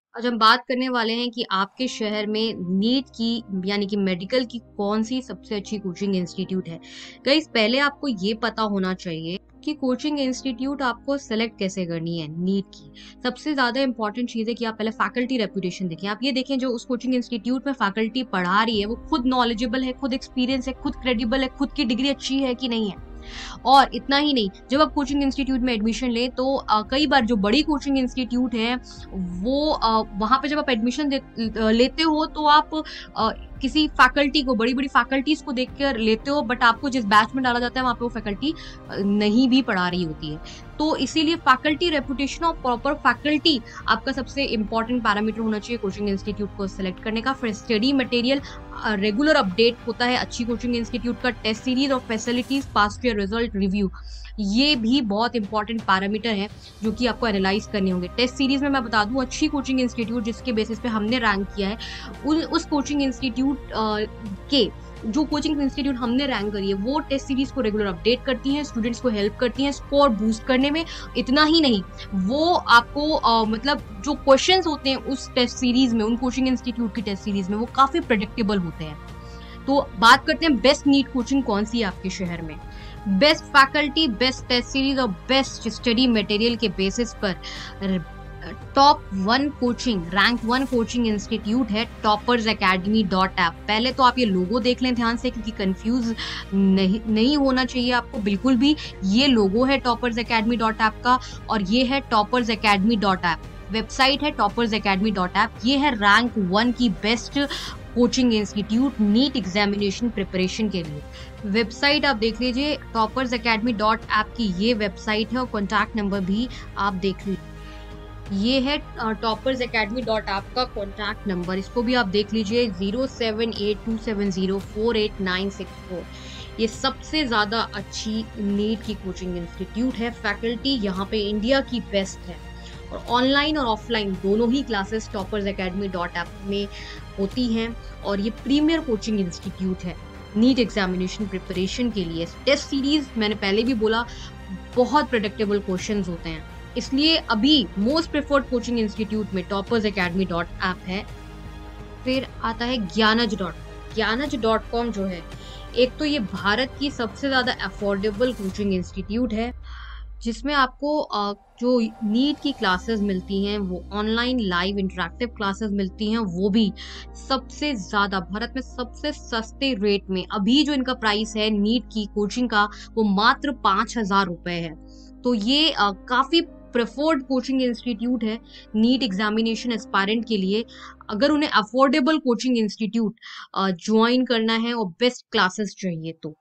आज हम बात करने वाले हैं कि आपके शहर में नीट की यानी कि मेडिकल की कौन सी सबसे अच्छी कोचिंग इंस्टीट्यूट है। गाइस, पहले आपको ये पता होना चाहिए कि कोचिंग इंस्टीट्यूट आपको सेलेक्ट कैसे करनी है। नीट की सबसे ज्यादा इंपॉर्टेंट चीज है कि आप पहले फैकल्टी रेपुटेशन देखें। आप ये देखें जो उस कोचिंग इंस्टीट्यूट में फैकल्टी पढ़ा रही है वो खुद नॉलेजेबल है, खुद एक्सपीरियंस है, खुद क्रेडिबल है, खुद की डिग्री अच्छी है कि नहीं है। और इतना ही नहीं, जब आप कोचिंग इंस्टीट्यूट में एडमिशन ले तो कई बार जो बड़ी कोचिंग इंस्टीट्यूट है वो वहां पे जब आप एडमिशन लेते हो तो आप किसी फैकल्टी को, बड़ी बड़ी फैकल्टीज को देख कर लेते हो, बट आपको जिस बैच में डाला जाता है वहां पे वो फैकल्टी नहीं भी पढ़ा रही होती है। तो इसीलिए फैकल्टी रेपुटेशन और प्रॉपर फैकल्टी आपका सबसे इंपॉर्टेंट पैरामीटर होना चाहिए कोचिंग इंस्टीट्यूट को सिलेक्ट करने का। फिर स्टडी मटेरियल रेगुलर अपडेट होता है अच्छी कोचिंग इंस्टीट्यूट का। टेस्ट सीरीज और facilities, past year result review, ये भी बहुत इंपॉर्टेंट पैरामीटर है जो कि आपको एनालाइज करने होंगे। टेस्ट सीरीज में मैं बता दूं, अच्छी कोचिंग इंस्टीट्यूट जिसके बेसिस पे हमने रैंक किया है उस कोचिंग इंस्टीट्यूट के जो कोचिंग इंस्टीट्यूट हमने रैंक करी है वो टेस्ट सीरीज को रेगुलर अपडेट करती हैं, स्टूडेंट्स को हेल्प करती हैं स्कोर बूस्ट करने में। इतना ही नहीं, वो आपको मतलब जो क्वेश्चंस होते हैं उस टेस्ट सीरीज में, उन कोचिंग इंस्टीट्यूट की टेस्ट सीरीज में, वो काफी प्रेडिक्टेबल होते हैं। तो बात करते हैं बेस्ट नीट कोचिंग कौन सी है आपके शहर में। Best faculty, best test series और बेस्ट स्टडी मटेरियल के बेसिस पर top 1 coaching, rank 1 coaching institute है toppersacademy.app। पहले तो आप ये लोगो देख लें ध्यान से, क्योंकि कंफ्यूज नहीं होना चाहिए आपको बिल्कुल भी। ये लोगो है toppersacademy.app का और ये है toppersacademy.app। वेबसाइट है toppersacademy.app। ये है रैंक 1 की best coaching institute NEET examination preparation के लिए। वेबसाइट आप देख लीजिए, toppersacademy.app की ये वेबसाइट है और कॉन्टैक्ट नंबर भी आप देख लीजिए। ये है toppersacademy.app का कॉन्टैक्ट नंबर, इसको भी आप देख लीजिए 0782704894। ये सबसे ज्यादा अच्छी नीट की कोचिंग इंस्टीट्यूट है। फैकल्टी यहाँ पे इंडिया की बेस्ट है और ऑनलाइन और ऑफलाइन दोनों ही क्लासेस toppersacademy.app में होती हैं और ये प्रीमियर कोचिंग इंस्टीट्यूट है नीट एग्जामिनेशन प्रिपरेशन के लिए। टेस्ट सीरीज मैंने पहले भी बोला, बहुत प्रेडिक्टेबल क्वेश्चंस होते हैं, इसलिए अभी मोस्ट प्रेफर्ड कोचिंग इंस्टीट्यूट में toppersacademy.app है। फिर आता है ज्ञानज.com जो है, एक तो ये भारत की सबसे ज्यादा अफोर्डेबल कोचिंग इंस्टीट्यूट है जिसमें आपको जो नीट की क्लासेस मिलती हैं वो ऑनलाइन लाइव इंटरेक्टिव क्लासेस मिलती हैं, वो भी सबसे ज्यादा भारत में सबसे सस्ते रेट में। अभी जो इनका प्राइस है नीट की कोचिंग का वो मात्र 5,000 रुपए है। तो ये काफी प्रेफर्ड कोचिंग इंस्टीट्यूट है नीट एग्जामिनेशन एस्पायरेंट के लिए, अगर उन्हें अफोर्डेबल कोचिंग इंस्टीट्यूट ज्वाइन करना है और बेस्ट क्लासेस चाहिए तो।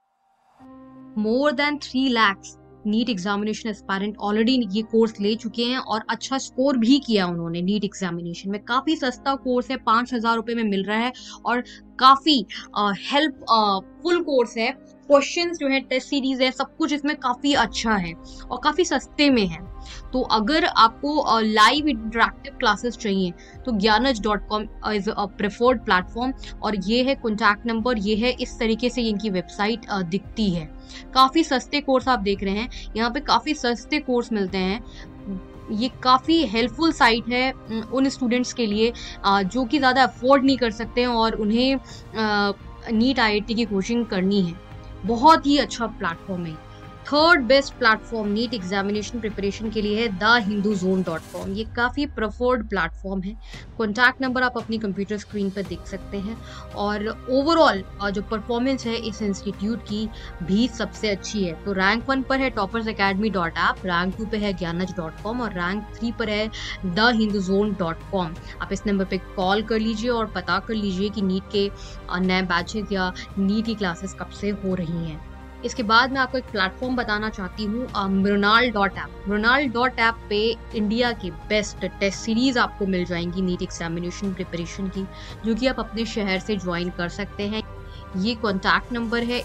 More than 3 lakhs NEET examination aspirant already ये कोर्स ले चुके हैं और अच्छा स्कोर भी किया उन्होंने नीट एग्जामिनेशन में। काफी सस्ता कोर्स है, 5,000 रुपए में मिल रहा है और काफी हेल्प फुल कोर्स है। क्वेश्चंस जो है, टेस्ट सीरीज है, सब कुछ इसमें काफी अच्छा है और काफी सस्ते में है। तो अगर आपको लाइव इंटरेक्टिव क्लासेस चाहिए तो ज्ञानज.com इज अ प्रेफर्ड प्लेटफॉर्म। और ये है कॉन्टैक्ट नंबर, ये है, इस तरीके से इनकी वेबसाइट दिखती है। काफी सस्ते कोर्स आप देख रहे हैं, यहाँ पे काफी सस्ते कोर्स मिलते हैं। ये काफी हेल्पफुल साइट है उन स्टूडेंट्स के लिए जो कि ज्यादा अफोर्ड नहीं कर सकते हैं और उन्हें नीट IIT की कोचिंग करनी है। बहुत ही अच्छा प्लेटफॉर्म है। Third best platform NEET examination preparation के लिए है thehinduzone.com। ये काफ़ी प्रेफर्ड प्लेटफॉर्म है। कॉन्टैक्ट नंबर आप अपनी कंप्यूटर स्क्रीन पर देख सकते हैं। और ओवरऑल जो परफॉर्मेंस है इस इंस्टीट्यूट की भी सबसे अच्छी है। तो रैंक 1 पर है toppersacademy.app, रैंक 2 पे है ज्ञानज.com और रैंक 3 पर है thehinduzone.com। आप इस नंबर पे कॉल कर लीजिए और पता कर लीजिए कि नीट के नए बैचेस या नीट की क्लासेस कब से हो रही हैं। इसके बाद मैं आपको एक प्लेटफॉर्म बताना चाहती हूँ, मृणाल.app। मृणाल.app पे इंडिया की बेस्ट टेस्ट सीरीज आपको मिल जाएंगी नीट एग्जामिनेशन प्रिपरेशन की, जो कि आप अपने शहर से ज्वाइन कर सकते हैं। ये कॉन्टैक्ट नंबर है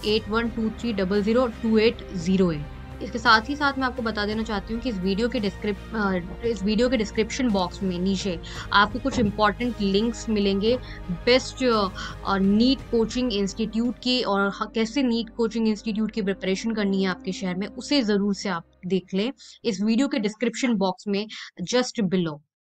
8123002808। इसके साथ ही साथ मैं आपको बता देना चाहती हूँ कि इस वीडियो के डिस्क्रिप्शन बॉक्स में नीचे आपको कुछ इंपॉर्टेंट लिंक्स मिलेंगे बेस्ट नीट कोचिंग इंस्टीट्यूट की, और कैसे नीट कोचिंग इंस्टीट्यूट की प्रिपरेशन करनी है आपके शहर में, उसे ज़रूर से आप देख लें इस वीडियो के डिस्क्रिप्शन बॉक्स में जस्ट बिलो।